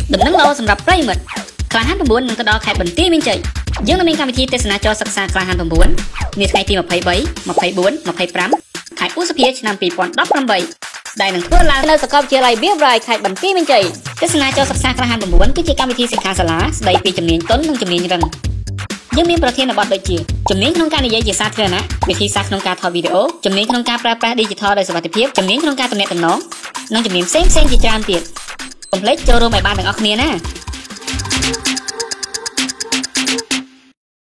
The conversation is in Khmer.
ដំណឹងល្អសម្រាប់ប្រិយមិត្តក្លាហាន9នឹងទៅដល់ខេត្តបន្ទាយមានជ័យយើងនឹងមានកម្មវិធីទេសនាចរសិក្សាក្លាហាន9នាថ្ងៃទី23 24 25ខែឧសភាឆ្នាំ2018ដែលនឹងធ្វើឡើងនៅសាកលវិទ្យាល័យ Barbra ខេត្តបន្ទាយមានជ័យទេសនាចរសិក្សាក្លាហាន9គឺជាកម្មវិធីសិក្ខាសាលាស្ដីពីជំនាញទន់និងជំនាញរឹងយើងមានប្រធានបទដូចជាជំនាញក្នុងការនិយាយជាសាធារណៈវិធីសាស្ត្រក្នុងការថតវីដេអូជំនាញក្នុងការប្រើប្រាស់ Digital ដោយសុវត្ថិភាពជំនាញក្នុងការទំនាក់ទំនងនិងជំនាញផ្សេងៗជាច្រើនទៀតកុំភ្លេចចូលរួមឲ្យបានទាំងអស់គ្នាណា